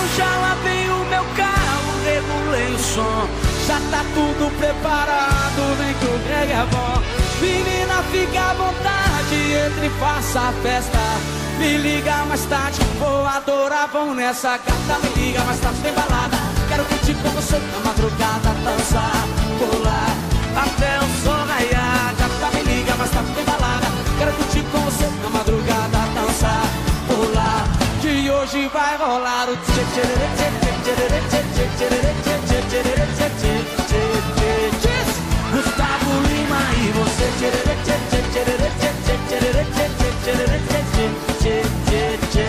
já lavei o meu carro, regulei o som. Já tá tudo preparado, vem que o Greg é bom. Menina, fica à vontade, entre e faça a festa. Me liga mais tarde, vou adorar, vamos nessa gata. Me liga mais tarde, tem balada. Quero curtir com você na madrugada, dançar, pular até o sol raiar. Gata, me liga mais tarde, tem balada. Quero curtir com você na madrugada, dançar, pular, que hoje vai rolar o tchê tchê tchê tchê tchê tchê tchê tchê tchê tchê tchê. Gustavo Lima e você tchê tchê tchê tchê tchê tchê tchê tchê tchê tchê.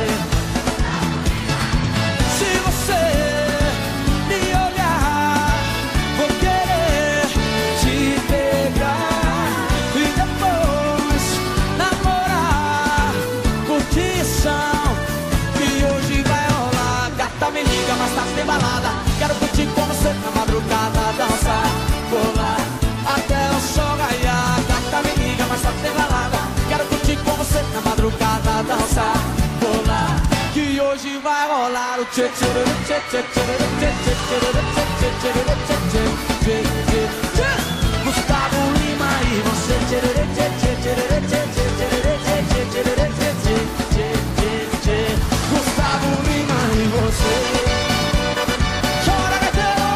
Se você me olhar, vou querer te pegar e depois namorar. Curtição que hoje vai rolar. Gata, me liga, mas tá sem balada. Quero curtir com você na madrugada, dançar, pular até o sol raiar. Gata, me liga, mas tá sem balada. Quero curtir com você na madrugada, dançar, pular, que hoje vai rolar o tchê tchê tchê tchê tchê tchê tchê tchê tchê tchê. Gustavo Lima e você tchê tchê tchê tchê tchê tchê tchê. Gustavo Lima e você. Chora, gaiteiro!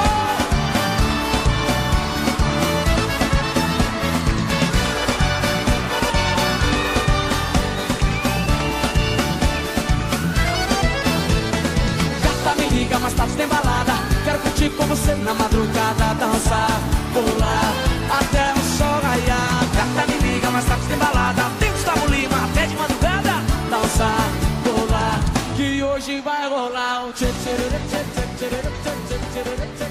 Gata, me liga, mas tarde tem balada. Quero curtir com você na madrugada, dançar, pular até o sol raiar. Gata, me liga, mas tarde tem balada. Tem Gustavo Lima até de madrugada, dançar, pular, que hoje vai rolar o tchê tchê tchê tchê tchê tchê tchê tchê.